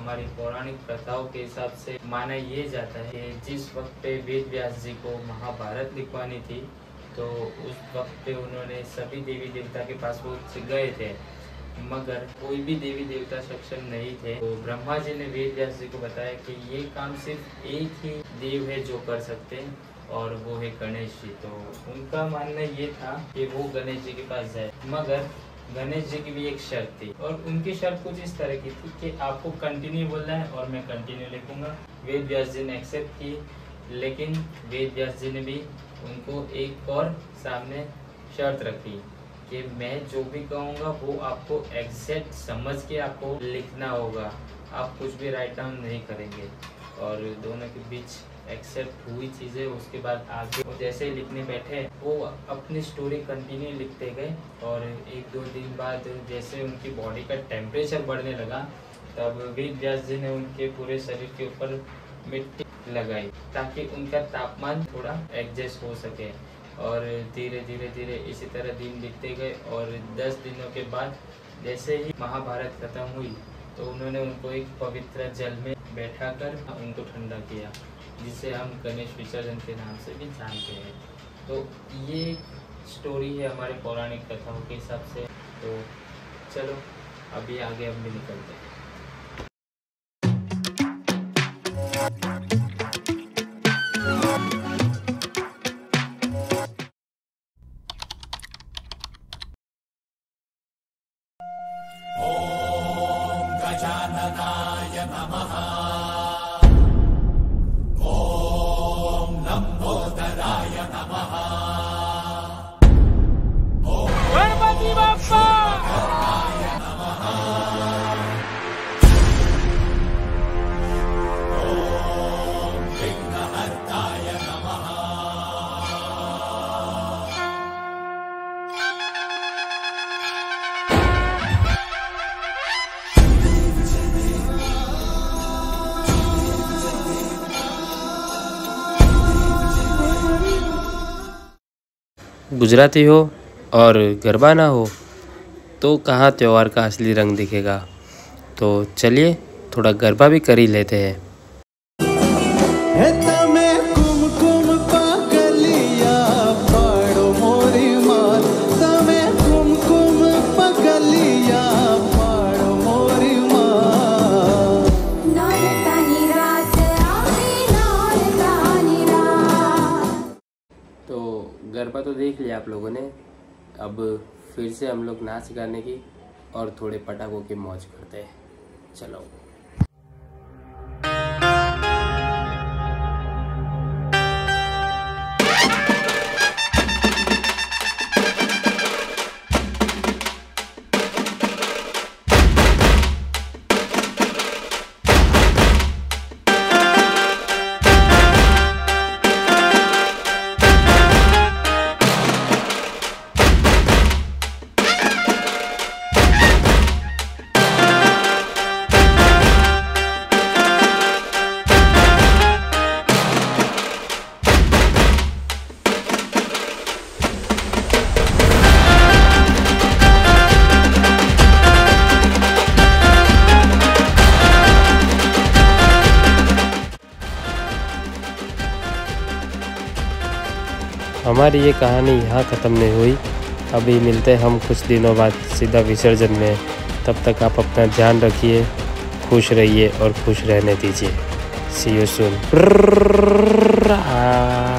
हमारी पौराणिक कथाओं के हिसाब से माना ये जाता है कि जिस वक्त पे वेद व्यास जी को महाभारत लिखवानी थी तो उस वक्त पे उन्होंने सभी देवी देवता के पास वो गए थे, मगर कोई भी देवी देवता सक्षम नहीं थे। तो ब्रह्मा जी ने वेद व्यास जी को बताया कि ये काम सिर्फ एक ही देव है जो कर सकते हैं और वो है गणेश जी। तो उनका मानना ये था कि वो गणेश जी के पास जाए, मगर गणेश जी की भी एक शर्त थी और उनकी शर्त कुछ इस तरह की थी कि आपको कंटिन्यू बोलना है और मैं कंटिन्यू लिखूंगा। वेद व्यास जी ने एक्सेप्ट की, लेकिन वेद व्यास जी ने भी उनको एक और सामने शर्त रखी कि मैं जो भी कहूँगा वो आपको एग्जैक्ट समझ के आपको लिखना होगा, आप कुछ भी राइट डाउन नहीं करेंगे। और दोनों के बीच एक्सेप्ट हुई चीज़ें। उसके बाद आगे वो जैसे ही लिखने बैठे वो अपनी स्टोरी कंटिन्यू लिखते गए और एक दो दिन बाद जैसे उनकी बॉडी का टेम्परेचर बढ़ने लगा तब वेद व्यास जी ने उनके पूरे शरीर के ऊपर मिट्टी लगाई ताकि उनका तापमान थोड़ा एडजस्ट हो सके। और धीरे धीरे धीरे इसी तरह दिन बीतते गए और 10 दिनों के बाद जैसे ही महाभारत खत्म हुई तो उन्होंने उनको एक पवित्र जल में बैठाकर उनको ठंडा किया, जिसे हम गणेश विसर्जन के नाम से भी जानते हैं। तो ये स्टोरी है हमारे पौराणिक कथाओं के हिसाब से। तो चलो अभी आगे हम भी निकलते हैं। ओम गजाननाय नमः। ओम लंबोदराय नमः। ओम गणपति बप्पा नमः। ओम विघ्नहर्ताय नमः। गुजराती हो और गरबा ना हो तो कहाँ त्यौहार का असली रंग दिखेगा। तो चलिए थोड़ा गरबा भी कर ही लेते हैं। गरबा तो देख लिया आप लोगों ने, अब फिर से हम लोग नाच गाने की और थोड़े पटाखों की मौज करते हैं। चलो। हमारी ये कहानी यहाँ ख़त्म नहीं हुई, अभी मिलते हैं हम कुछ दिनों बाद सीधा विसर्जन में। तब तक आप अपना ध्यान रखिए, खुश रहिए और खुश रहने दीजिए। See you soon.